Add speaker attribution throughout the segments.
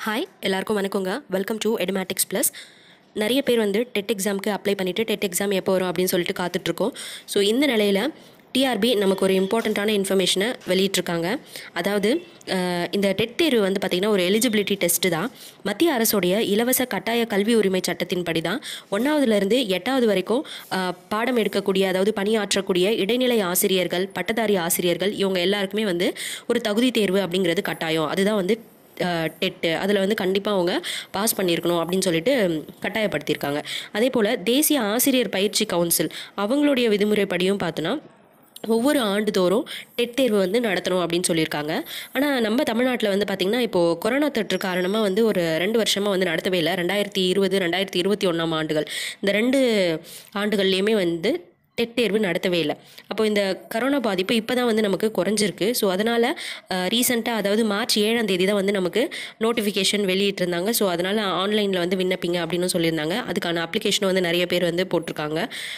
Speaker 1: Hi எல்லாருக்கும் வணக்கங்க. Welcome to Edumatics Plus. நிறைய பேர் வந்து டெட் எக்ஸாமுக்கு அப்ளை பண்ணிவிட்டு டெட் எக்ஸாம் எப்போ வரும் அப்படின்னு சொல்லிட்டு காத்துட்ருக்கோம். ஸோ இந்த நிலையில் டிஆர்பி நமக்கு ஒரு இம்பார்ட்டண்ட்டான இன்ஃபர்மேஷனை வெளியிட்டிருக்காங்க. அதாவது இந்த டெட் தேர்வு வந்து பார்த்திங்கன்னா ஒரு எலிஜிபிலிட்டி டெஸ்ட்டு தான். மத்திய அரசுடைய இலவச கட்டாய கல்வி உரிமை சட்டத்தின்படி தான் 1ஆவதுலேருந்து 8ஆவது வரைக்கும் பாடம் எடுக்கக்கூடிய, அதாவது பணியாற்றக்கூடிய இடைநிலை ஆசிரியர்கள், பட்டதாரி ஆசிரியர்கள், இவங்க எல்லாருக்குமே வந்து ஒரு தகுதி தேர்வு அப்படிங்கிறது கட்டாயம். அதுதான் வந்து டெட்டு. அதில் வந்து கண்டிப்பாக அவங்க பாஸ் பண்ணியிருக்கணும் அப்படின்னு சொல்லிட்டு கட்டாயப்படுத்தியிருக்காங்க. அதே போல் தேசிய ஆசிரியர் பயிற்சி கவுன்சில் அவங்களுடைய விதிமுறைப்படியும் பார்த்தோன்னா ஒவ்வொரு ஆண்டுதோறும் டெட் தேர்வு வந்து நடத்தணும் அப்படின்னு சொல்லியிருக்காங்க. ஆனால் நம்ம தமிழ்நாட்டில் வந்து பார்த்திங்கன்னா இப்போது கொரோனா தொற்று காரணமாக வந்து ஒரு 2 வருஷமாக வந்து நடத்தவே இல்லை. 2020, 2021 ஆண்டுகள், இந்த 2 ஆண்டுகள்லேயுமே வந்து டெட் தேர்வு நடத்தவே இல்லை. அப்போ இந்த கரோனா பாதிப்பு இப்போ தான் வந்து நமக்கு குறைஞ்சிருக்கு. ஸோ அதனால் ரீசெண்டாக, அதாவது மார்ச் 7ஆம் தேதி தான் வந்து நமக்கு நோட்டிஃபிகேஷன் வெளியிட்டிருந்தாங்க. ஸோ அதனால் ஆன்லைனில் வந்து விண்ணப்பிங்க அப்படின்னு சொல்லியிருந்தாங்க. அதுக்கான அப்ளிகேஷனை வந்து நிறைய பேர் வந்து போட்டிருக்காங்க.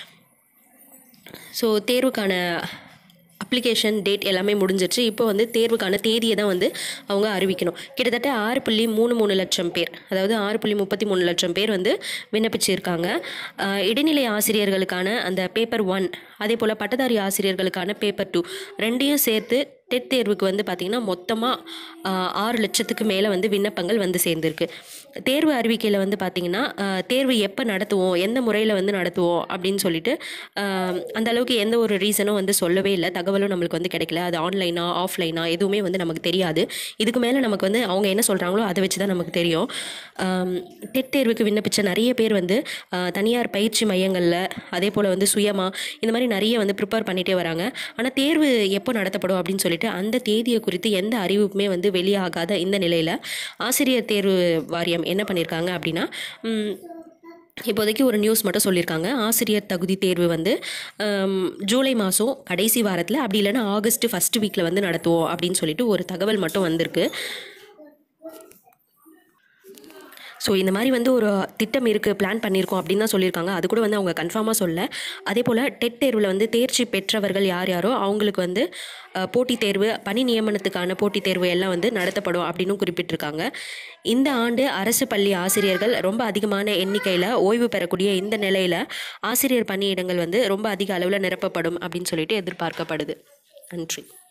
Speaker 1: ஸோ தேர்வுக்கான அப்ளிகேஷன் டேட் எல்லாமே முடிஞ்சிருச்சு. இப்போ வந்து தேர்வுக்கான தேதியை தான் வந்து அவங்க அறிவிக்கணும். கிட்டத்தட்ட 6.33 லட்சம் பேர், அதாவது 6.33 லட்சம் பேர் வந்து விண்ணப்பிச்சிருக்காங்க. இடைநிலை ஆசிரியர்களுக்கான அந்த பேப்பர் 1, அதே போல் பட்டதாரி ஆசிரியர்களுக்கான பேப்பர் 2 ரெண்டையும் சேர்த்து டெட் தேர்வுக்கு வந்து பார்த்திங்கன்னா மொத்தமாக 6 லட்சத்துக்கு மேலே வந்து விண்ணப்பங்கள் வந்து சேர்ந்துருக்கு. தேர்வு அறிவிக்கையில் வந்து பார்த்திங்கன்னா தேர்வு எப்போ நடத்துவோம், எந்த முறையில் வந்து நடத்துவோம் அப்படின்னு சொல்லிட்டு அந்த அளவுக்கு எந்த ஒரு ரீசனும் வந்து சொல்லவே இல்லை. தகவலும் நம்மளுக்கு வந்து கிடைக்கல. அது ஆன்லைனா ஆஃப்லைனா எதுவுமே வந்து நமக்கு தெரியாது. இதுக்கு மேலே நமக்கு வந்து அவங்க என்ன சொல்கிறாங்களோ அதை வச்சு தான் நமக்கு தெரியும். டெட் தேர்வுக்கு விண்ணப்பித்த நிறைய பேர் வந்து தனியார் பயிற்சி மையங்களில், அதே போல் வந்து சுயமாக இந்த மாதிரி நிறைய வந்து ப்ரிப்பேர் பண்ணிகிட்டே வராங்க. ஆனால் தேர்வு எப்போ நடத்தப்படும் அப்படின்னு சொல்லிட்டு அந்த தேதியை குறித்து எந்த அறிவிப்புமே வந்து வெளியாகாத இந்த நிலையில் ஆசிரியர் தேர்வு வாரியம் என்ன பண்ணியிருக்காங்க அப்படின்னா, இப்போதைக்கு ஒரு நியூஸ் மட்டும் சொல்லியிருக்காங்க. ஆசிரியர் தகுதி தேர்வு வந்து ஜூலை மாதம் கடைசி வாரத்தில், அப்படி இல்லைன்னா ஆகஸ்ட் ஃபர்ஸ்ட் வீக்கில் வந்து நடத்துவோம் அப்படின்னு சொல்லிட்டு ஒரு தகவல் மட்டும் வந்திருக்கு. ஸோ இந்த மாதிரி வந்து ஒரு திட்டம் இருக்குது, பிளான் பண்ணியிருக்கோம் அப்படின்னு தான் சொல்லியிருக்காங்க. அது கூட வந்து அவங்க கன்ஃபார்மாக சொல்ல. அதே போல் டெட் தேர்வில் வந்து தேர்ச்சி பெற்றவர்கள் யாரோ அவங்களுக்கு வந்து போட்டித் தேர்வு, பணி நியமனத்துக்கான போட்டித் தேர்வு எல்லாம் வந்து நடத்தப்படும் அப்படின்னு குறிப்பிட்டிருக்காங்க. இந்த ஆண்டு அரசு பள்ளி ஆசிரியர்கள் ரொம்ப அதிகமான எண்ணிக்கையில் ஓய்வு பெறக்கூடிய இந்த நிலையில் ஆசிரியர் பணியிடங்கள் வந்து ரொம்ப அதிக அளவில் நிரப்பப்படும் அப்படின்னு சொல்லிட்டு எதிர்பார்க்கப்படுது. நன்றி.